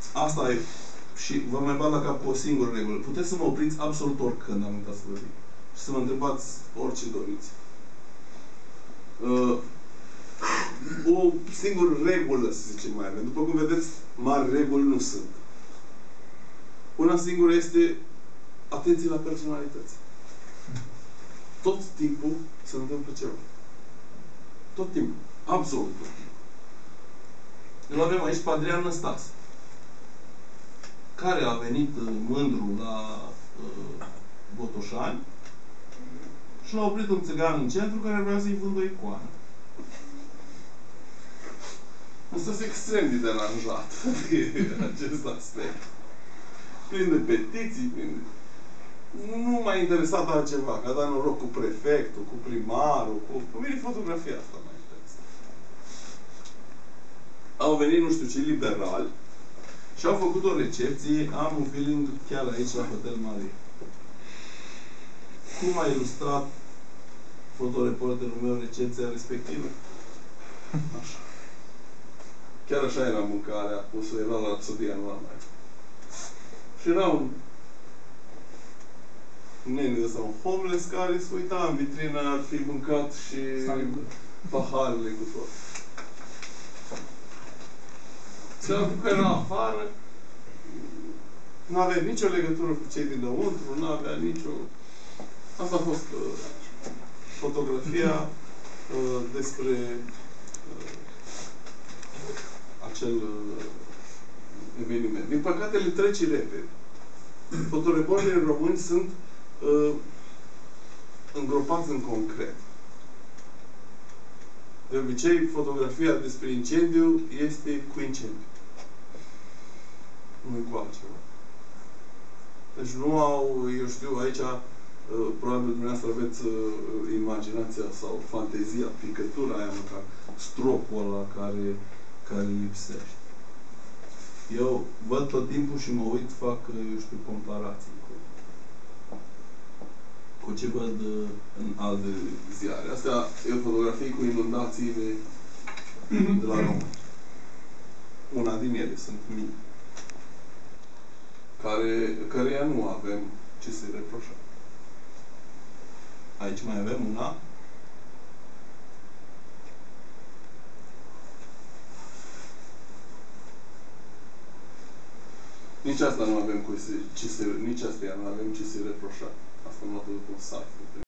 asta e. Și vă mai bat la cap cu o singură regulă. Puteți să mă opriți absolut oricând, am uitat să vă zic. Și să mă întrebați orice doriți. O singură regulă, să zicem mai avem. După cum vedeți, mari reguli nu sunt. Una singură este atenție la personalități. Tot timpul se întâmplă ceva. Tot timpul. Absolut tot timpul. Îl avem aici pe Adrian Năstase, care a venit mândru la Botoșani și l-a oprit un țigan în centru care vrea să-i vândă o icoană. Asta este extrem de deranjat de acest aspect. Plin de petiții, nu m-a interesat altceva, că a dat noroc cu prefectul, cu primarul, cu mine fotografia asta mai interesat. Au venit nu știu ce liberali și au făcut o recepție, am un feeling chiar aici la Hotel Marie. Cum a ilustrat fotoreporterul meu recepția respectivă? Așa. Chiar așa era mâncarea pusă, era la Rapsodia, nu la mai. Și era un nene ăsta, un homeless care se uita în vitrină, ar fi mâncat și paharele cu tot. Celălalt că era afară, n-avea nicio legătură cu cei dinăuntru, n-avea nicio... Asta a fost fotografia despre acel eveniment. Din păcate, le trece repede. Fotoreporterii români sunt îngropați în concret. De obicei, fotografia despre incendiu este cu incendiu. Nu cu altceva. Deci nu au, eu știu, aici probabil dumneavoastră aveți imaginația sau fantezia, picătura aia măcar, stropul ăla care lipsește. Eu văd tot timpul și mă uit, fac, eu știu, comparații cu ce văd în alte ziare. Astea e o fotografie cu inundațiile de la România. Una din ele sunt mii. Căreia nu avem ce să-i reproșăm. Aici mai avem una. Nici asta nu avem nici asta nu avem ce să-i reproșăm. Asta am luat-o după un site.